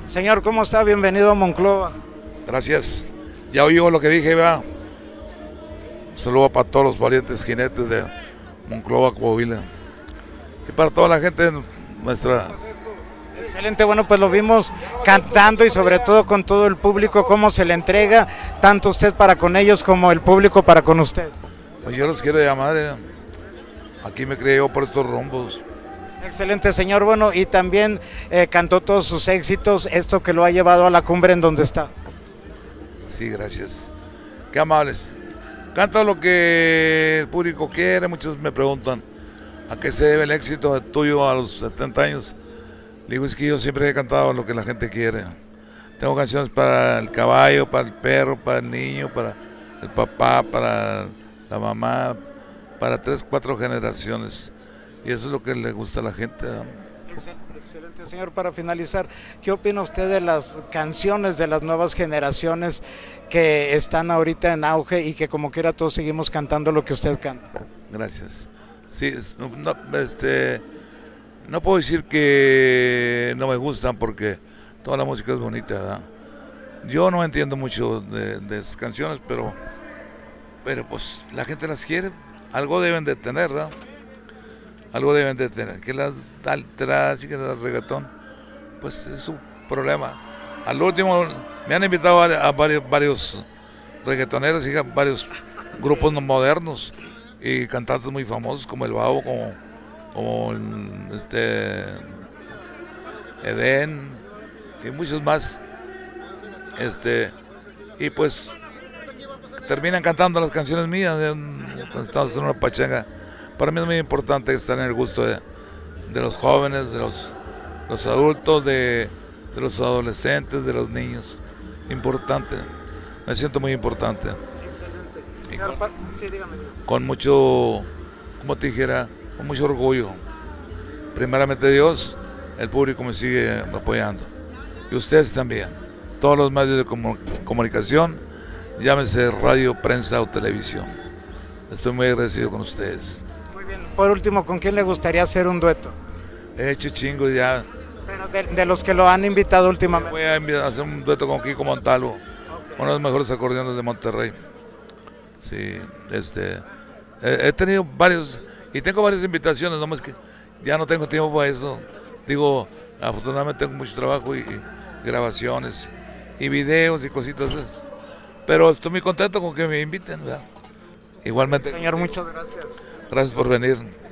Señor, ¿cómo está? Bienvenido a Monclova. Gracias. Ya oigo lo que dije, va. Un saludo para todos los valientes jinetes de Monclova, Coahuila. Y para toda la gente nuestra. Excelente, bueno, pues lo vimos cantando y sobre todo con todo el público, cómo se le entrega, tanto usted para con ellos como el público para con usted. Pues yo los quiero llamar, aquí me crié yo por estos rumbos. Excelente, señor, bueno, y también cantó todos sus éxitos, esto que lo ha llevado a la cumbre en donde está. Sí, gracias. Qué amables. Canto lo que el público quiere. Muchos me preguntan a qué se debe el éxito tuyo a los 70 años. Le digo, es que yo siempre he cantado lo que la gente quiere. Tengo canciones para el caballo, para el perro, para el niño, para el papá, para la mamá, para 3, 4 generaciones. Y eso es lo que le gusta a la gente. Excelente, señor. Para finalizar, ¿qué opina usted de las canciones de las nuevas generaciones que están ahorita en auge y que como quiera todos seguimos cantando lo que usted canta? Gracias. Sí, no puedo decir que no me gustan porque toda la música es bonita, ¿verdad? Yo no entiendo mucho de esas canciones, pero pues la gente las quiere, algo deben de tener, ¿verdad? Algo deben de tener, que las alteras y que las reggaetón, pues es su problema. Al último me han invitado a varios reggaetoneros y a varios grupos modernos y cantantes muy famosos como el Babo, como Edén y muchos más, y pues terminan cantando las canciones mías cuando estamos en una pachanga. Para mí es muy importante estar en el gusto de los jóvenes, de los adultos, de los adolescentes, de los niños. Importante, me siento muy importante. Excelente. Sí, dígame. Con mucho, como te dijera, con mucho orgullo. Primeramente Dios, el público me sigue apoyando. Y ustedes también. Todos los medios de comunicación, llámese radio, prensa o televisión. Estoy muy agradecido con ustedes. Muy bien. Por último, ¿con quién le gustaría hacer un dueto? He hecho chingo ya. Pero de los que lo han invitado últimamente. Voy a hacer un dueto con Kiko Montalvo, uno de los mejores acordeones de Monterrey. Sí, he tenido varios y tengo varias invitaciones, nomás que ya no tengo tiempo para eso. Digo, afortunadamente tengo mucho trabajo y grabaciones y videos y cositas esas. Pero estoy muy contento con que me inviten, ¿verdad? Igualmente. Señor, muchas gracias. Gracias por venir.